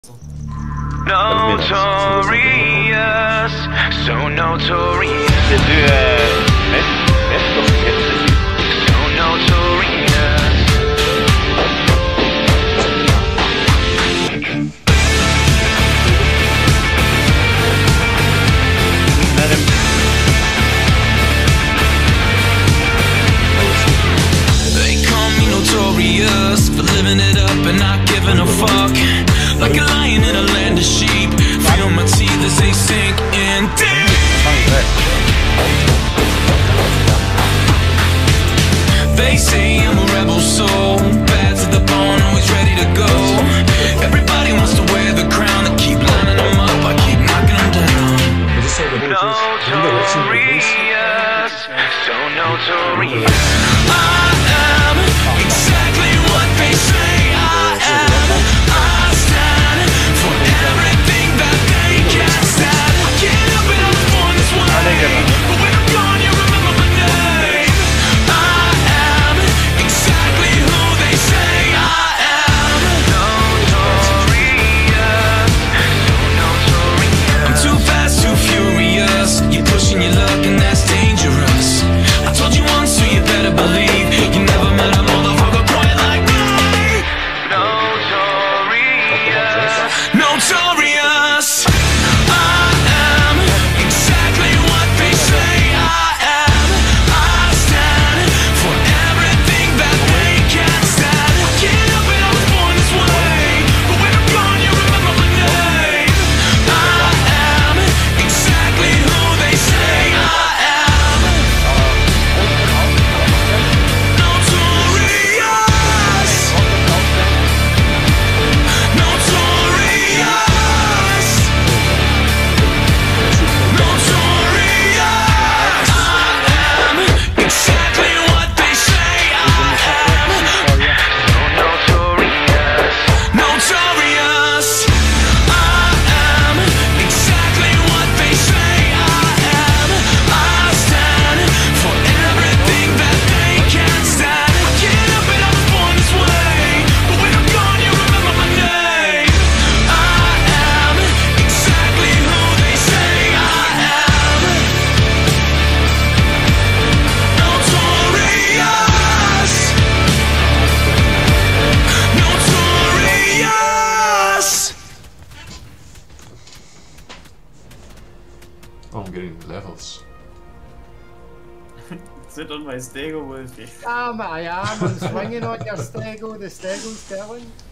Notorious, so notorious. Vill du mest och So notorious. They call me notorious for living it up and not giving a fuck. Like a lion in a land of sheep. Feel my teeth as they sink in deep. They say I'm a rebel soul, bad to the bone, always ready to go. Everybody wants to wear the crown. They keep lining them up, I keep knocking them down. Notorious, so notorious. I am exactly what they say I am. I stand for everything that they can't stand. I can't help it, I was born this way. But when I'm gone, you remember my name. I am exactly who they say I am. Notorious, so notorious. I'm too fast, too furious. You're pushing your luck and that's dangerous. I told you once, so you better believe you never met a motherfucker quite like me. Notorious, notorious. I am exactly what they say I am. I stand for everything that they can't stand. I can't help it, I was born this way. But when I'm gone, you remember my name. I am exactly who they say I am. Notorious, notorious, notorious. I am exactly what they say I am. Notorious, notorious. I am exactly what they say I am. I stand for everything that they can't stand. I can't help it, I was born this way. But when I'm gone, you remember my name. I am exactly who they say I am. Notorious, notorious. Oh, I'm getting levels. Sit on my stego, Wolfie. Ah, my arm, I'm swinging on your stego, the stego's going.